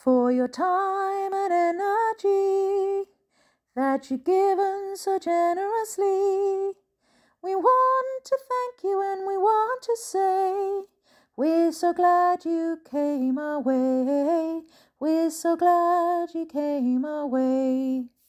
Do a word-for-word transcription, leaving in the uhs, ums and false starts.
for your time and energy that you've given so generously. We want to thank you and we want to say we're so glad you came our way. We're so glad you came our way.